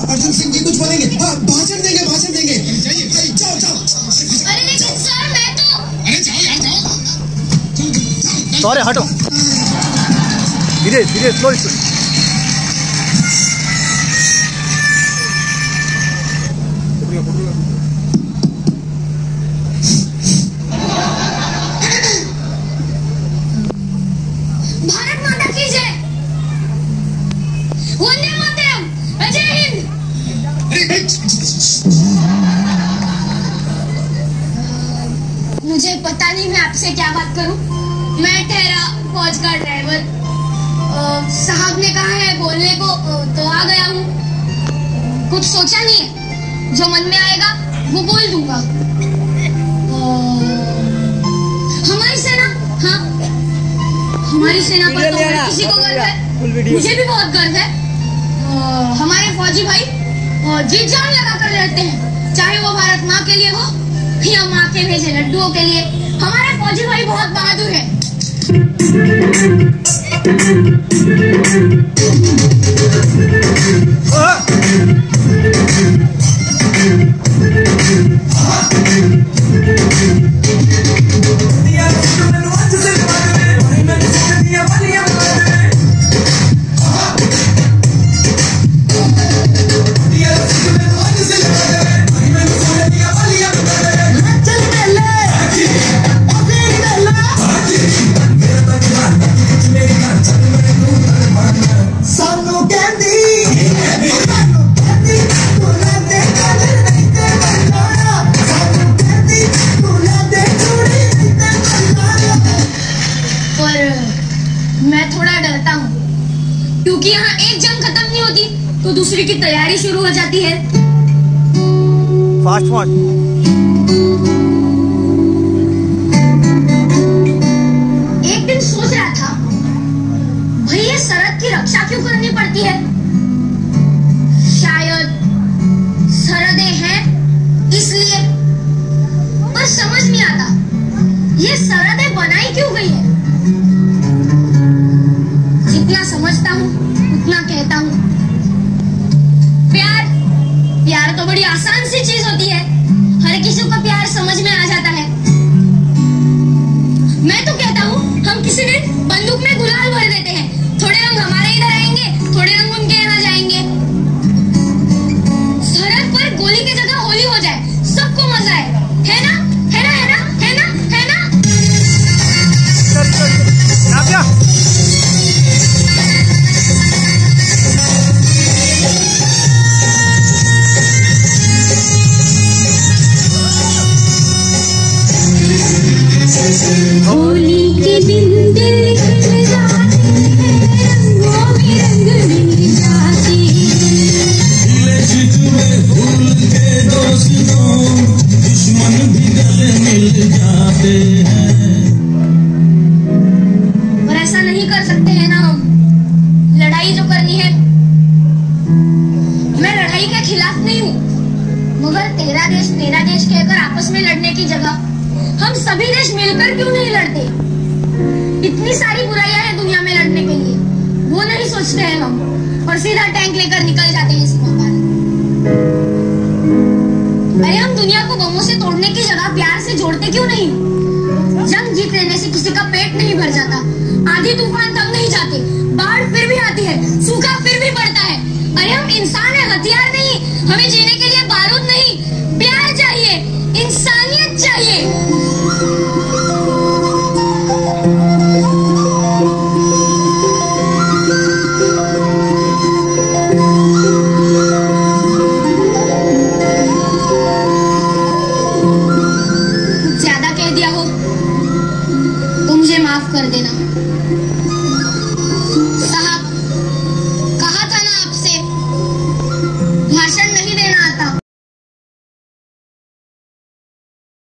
अर्जुन सिंह जी कुछ बोलेंगे, भाषण देंगे, भाषण देंगे। जाओ जाओ। अरे लेकिन सर मैं तो, अरे जाओ यार जाओ। सॉरी हटो, धीरे धीरे स्लो स्लो। भारत माता की जय, वंदे मातरम, जय हिंद। मुझे पता नहीं मैं आपसे क्या बात करूं। मैं ठहरा फौज का ड्राइवर, साहब ने कहा है बोलने को तो आ गया हूं। कुछ सोचा नहीं है, जो मन में आएगा वो बोल दूंगा। हमारी सेना, हाँ हमारी सेना पर तो हर किसी को गर्व है, मुझे भी बहुत गर्व है। हमारे फौजी भाई जी जान लगा कर लड़ते हैं, चाहे वो भारत माँ के लिए हो या माँ के भेजे लड्डुओं के लिए। हमारे फौजी भाई बहुत बहादुर है। मैं थोड़ा डरता हूँ क्योंकि यहाँ एक जंग खत्म नहीं होती तो दूसरी की तैयारी शुरू हो जाती है। Fast fast. एक दिन सोच रहा था भाई ये सरहद की रक्षा क्यों करनी पड़ती है। शायद सरहदें हैं इसलिए, पर समझ नहीं आता ये सरहदें बनाई क्यों गई है। जितना समझता हूँ उतना कहता हूँ। प्यार, प्यार तो बड़ी आसान सी चीज होती है, हर किसी को प्यार समझ में आ जाता है। मैं तो कहता हूँ हम किसी दिन बंदूक में गुलाल भर देते हैं, थोड़े रंग हमारे इधर आएंगे, थोड़े रंग उनके यहाँ जाएंगे। सरहद पर गोली की जगह होली हो जाए, सबको मजा आए, है ना, है ना, है ना, है ना, है ना। होली के दिन दिल खिल जाते हैं, रंगों में रंग मिल जाते हैं। फूल के दोस्तों दुश्मन भी गले मिल जाते हैं। पर ऐसा नहीं कर सकते हैं ना हम। लड़ाई जो करनी है, मैं लड़ाई के खिलाफ नहीं हूँ, मगर तेरा देश मेरा देश कहकर आपस में लड़ने की जगह हम सभी देश मिलकर क्यों नहीं लड़ते। इतनी सारी बुराइयां हैं दुनिया में लड़ने के लिए, वो नहीं सोचते हैं हम, और सीधा टैंक लेकर निकल जाते हैं सीमा पार। अरे हम दुनिया को बमों से तोड़ने की जगह प्यार से जोड़ते क्यों नहीं। जंग जीत लेने से किसी का पेट नहीं भर जाता, आंधी तूफान तब नहीं जाते, बाढ़ फिर भी आती है, सूखा फिर भी पड़ता है। अरे हम इंसान है, हथियार नहीं। हमें जीने के लिए बारूद नहीं, प्यार चाहिए, इंसानियत चाहिए। ज्यादा कह दिया हो तो मुझे माफ कर देना।